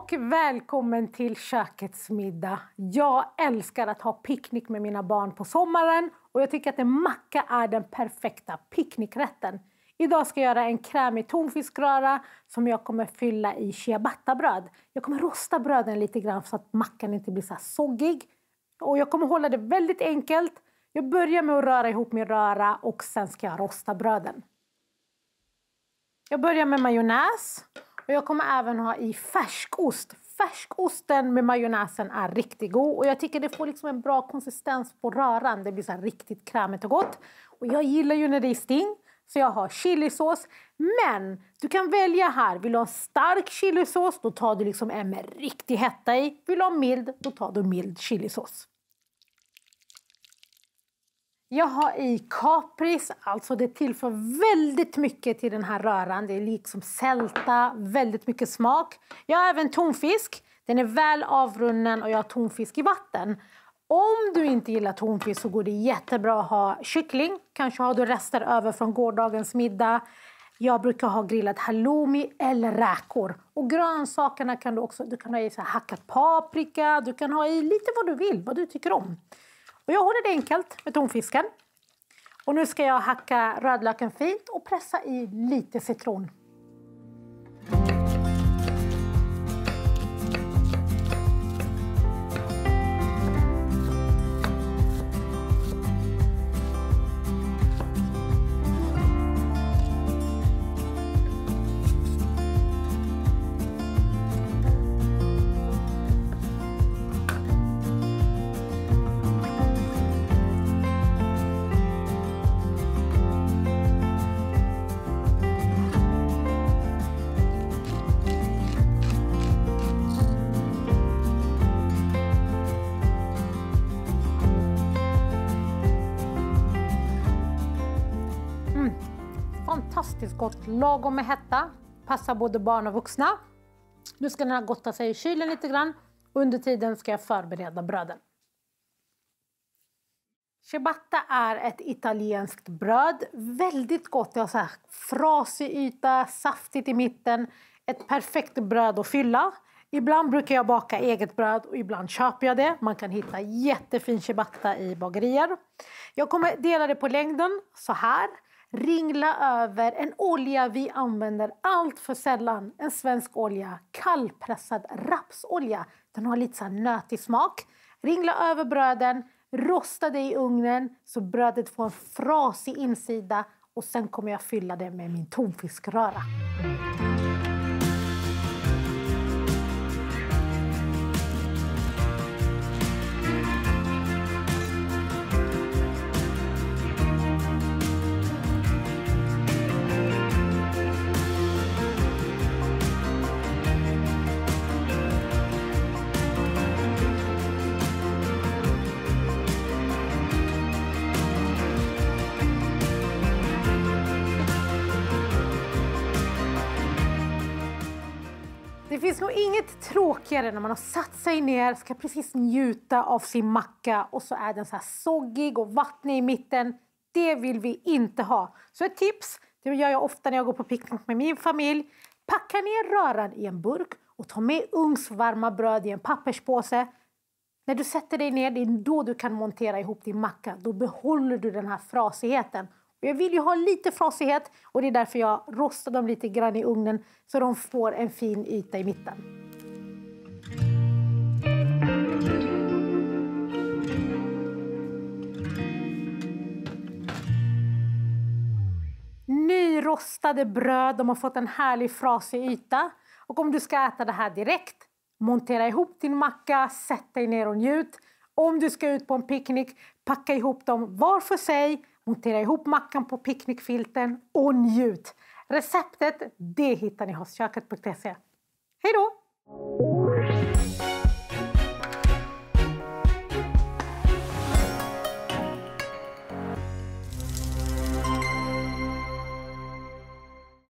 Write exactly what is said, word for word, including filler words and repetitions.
och välkommen till kökets middag. Jag älskar att ha picknick med mina barn på sommaren och jag tycker att en macka är den perfekta picknickrätten. Idag ska jag göra en krämig tonfiskröra som jag kommer fylla i ciabattabröd. Jag kommer rosta bröden lite grann så att mackan inte blir så här soggig. Och jag kommer hålla det väldigt enkelt. Jag börjar med att röra ihop min röra och sen ska jag rosta bröden. Jag börjar med majonnäs. Och jag kommer även ha i färskost. Färskosten med majonnäsen är riktigt god. Och jag tycker det får liksom en bra konsistens på röran. Det blir så här riktigt krämigt och gott. Och jag gillar ju när det är sting. Så jag har chilisås. Men du kan välja här. Vill du ha stark chilisås, då tar du liksom en med riktig hetta i. Vill du ha mild, då tar du mild chilisås. Jag har i kapris, alltså det tillför väldigt mycket till den här röran. Det är liksom sälta, väldigt mycket smak. Jag har även tonfisk. Den är väl avrunnen och jag har tonfisk i vatten. Om du inte gillar tonfisk så går det jättebra att ha kyckling. Kanske har du rester över från gårdagens middag. Jag brukar ha grillad halloumi eller räkor. Och grönsakerna kan du också, du kan ha i så här hackat paprika. Du kan ha i lite vad du vill, vad du tycker om. Och jag håller det enkelt med tonfisken. Och nu ska jag hacka rödlöken fint och pressa i lite citron. Fantastiskt gott, lagom med hetta. Passar både barn och vuxna. Nu ska den här gotta sig i kylen lite grann. Under tiden ska jag förbereda bröden. Ciabatta är ett italienskt bröd. Väldigt gott. Det har så här frasig yta, saftigt i mitten. Ett perfekt bröd att fylla. Ibland brukar jag baka eget bröd och ibland köper jag det. Man kan hitta jättefin ciabatta i bagerier. Jag kommer dela det på längden så här. Ringla över en olja vi använder allt för sällan. En svensk olja, kallpressad rapsolja. Den har lite så här nötig smak. Ringla över bröden, rosta det i ugnen så brödet får en frasig insida. Och sen kommer jag fylla det med min tonfiskröra. Det finns nog inget tråkigare när man har satt sig ner, ska precis njuta av sin macka och så är den så här soggig och vattnig i mitten. Det vill vi inte ha. Så ett tips, det gör jag ofta när jag går på picknick med min familj. Packa ner röran i en burk och ta med ugnsvarma bröd i en papperspåse. När du sätter dig ner, det är då du kan montera ihop din macka. Då behåller du den här frasigheten. Jag vill ju ha lite frasighet och det är därför jag rostar dem lite grann i ugnen så de får en fin yta i mitten. Nyrostade bröd, de har fått en härlig frasig yta. Och om du ska äta det här direkt, montera ihop din macka, sätt dig ner och njut. Om du ska ut på en picknick, packa ihop dem var för sig. Montera ihop mackan på picknickfilten och njut. Receptet, det hittar ni hos köket punkt se. Hej då!